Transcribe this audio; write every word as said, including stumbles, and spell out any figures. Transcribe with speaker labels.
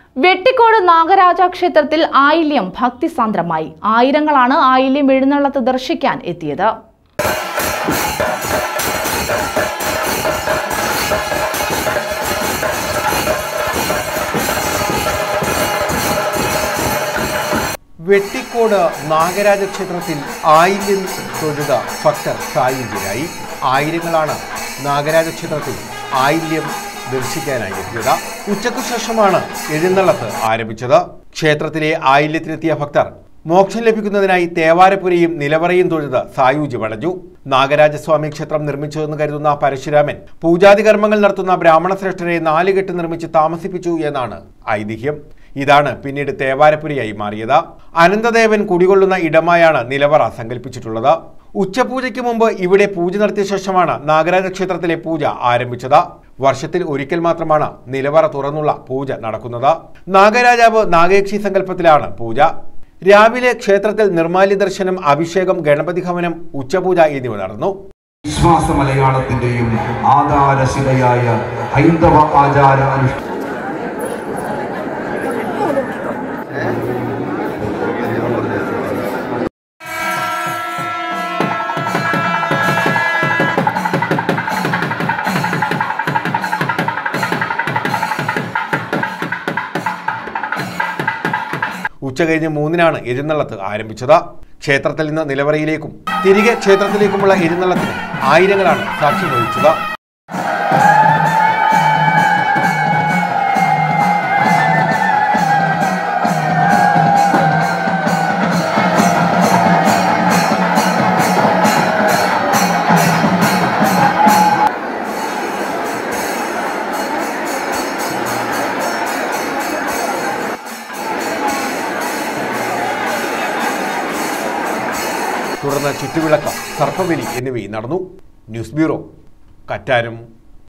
Speaker 1: വെട്ടിക്കോട് നാഗരാജ ക്ഷേത്രത്തിൽ ആയില്യം ഭക്തിസാന്ദ്രമായി. ആയിരങ്ങളാണ് ആയില്യം എഴുന്നള്ളത്ത് ദർശിക്കാൻ എത്തിയത്.
Speaker 2: വെട്ടിക്കോട് നാഗരാജ ക്ഷേത്രത്തിൽ ആയില്യം തൊഴുത ഭക്തർ സായുജ്യരായി. ആയിരങ്ങളാണ് നാഗരാജ ക്ഷേത്രത്തിൽ ആയില്യം ദർശിക്കാനായി എത്തിയത്. ഉച്ചയ്ക്കു ശേഷമാണ് എഴുന്നള്ളത്ത് ആരംഭിച്ചത്. ക്ഷേത്രത്തിലെ ആയില്യത്തിലെത്തിയ ഭക്തർ മോക്ഷം ലഭിക്കുന്നതിനായി തേവാരപ്പുരയും നിലവറയും തൊഴുത് സായുജ്യമടഞ്ഞു. നാഗരാജസ്വാമി ക്ഷേത്രം നിർമ്മിച്ചതെന്ന് കരുതുന്ന പരശുരാമൻ പൂജാതി കർമ്മങ്ങൾ നടത്തുന്ന ബ്രാഹ്മണ ശ്രേഷ്ഠരെ നാലുകെട്ട് നിർമ്മിച്ച് താമസിപ്പിച്ചു എന്നാണ് ഐതിഹ്യം. ഇതാണ് പിന്നീട് തേവാരപ്പുരയായി മാറിയത്. അനന്തദേവൻ കുടികൊള്ളുന്ന ഇടമായാണ് നിലവറ സങ്കല്പിച്ചിട്ടുള്ളത്. ഉച്ചപൂജയ്ക്ക് മുമ്പ് ഇവിടെ പൂജ നടത്തിയ ശേഷമാണ് നാഗരാജ ക്ഷേത്രത്തിലെ പൂജ ആരംഭിച്ചത്. വർഷത്തിൽ ഒരിക്കൽ മാത്രമാണ് നിലവറ തുറന്നുള്ള പൂജ നടക്കുന്നത്. നാഗരാജാവ് നാഗയക്ഷി സങ്കല്പത്തിലാണ് പൂജ. രാവിലെ ക്ഷേത്രത്തിൽ നിർമാല്യ ദർശനം, അഭിഷേകം, ഗണപതി ഹവനം, ഉച്ചപൂജ എന്നിവ നടന്നു.
Speaker 3: വിശ്വാസ മലയാളത്തിന്റെയും ആധാരശിലയായ ഹൈന്ദവ ആചാര അനുഷ്ഠാന
Speaker 2: ഉച്ച കഴിഞ്ഞ് മൂന്നിനാണ് എഴുന്നള്ളത്ത് ആരംഭിച്ചത്. ക്ഷേത്രത്തിൽ നിന്ന് നിലവറയിലേക്കും തിരികെ ക്ഷേത്രത്തിലേക്കുമുള്ള എഴുന്നള്ളത്തിന് ആയിരങ്ങളാണ് സാക്ഷ്യം വഹിച്ചത്. തുടർന്ന് ചുറ്റുവിളക്ക്, സർപ്പബലി എന്നിവയും നടന്നു. News bureau, കറ്റാരം.